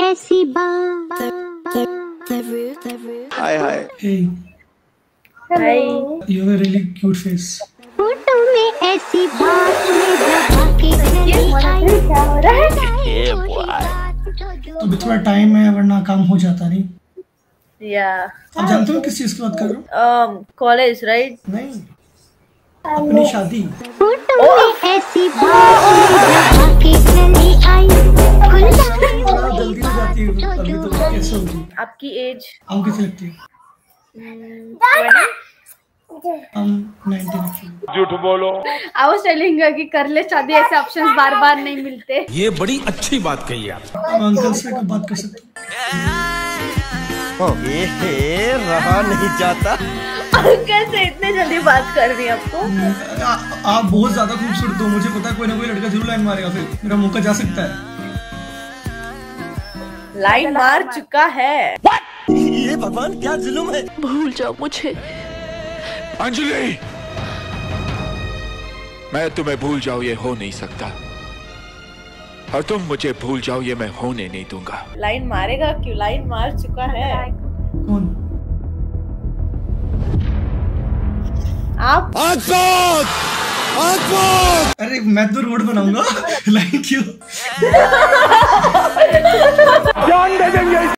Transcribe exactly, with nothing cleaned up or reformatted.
ऐसी बात। Hi, hi. Hey, Hi. you have a really cute face. Photo में ऐसी बात के क्या हो रहा है? अभी थोड़ा टाइम है वरना काम हो जाता नहीं। या आप जानते हो किस चीज की बात कर रहा हूँ? College right? नहीं, अपनी शादी। फोटो में ऐसी बात के चली आई। थोड़ा जल्दी हो जाती है अभी तो कैसे होगी? आपकी एज? हम कैसे लगती है? हम नाइनटीन। झूठ बोलो। I was telling her कि कर ले शादी, ऐसे ऑप्शंस बार बार नहीं मिलते। ये बड़ी अच्छी बात कही आप। हम अंकल से कब बात कर सकते ये रहा नहीं जाता। अंकल से इतने जल्दी बात कर रही है आपको? हैं? आ- आप बहुत ज्यादा खूबसूरत हो, मुझे पता है कोई ना कोई लड़का जरूर लाइन मारेगा, फिर मेरा मौका जा सकता है। लाइन मार चुका है। ये भगवान क्या जुल्म है। भूल जाओ मुझे। अंजलि, मैं तुम्हें भूल जाऊं ये हो नहीं सकता, और तुम मुझे भूल जाओ ये मैं होने नहीं दूंगा। लाइन मारेगा क्यों? लाइन मार चुका है। कौन? आप? अरे मैं तो रोड बनाऊंगा। लाइन क्यों? जान दे देंगे।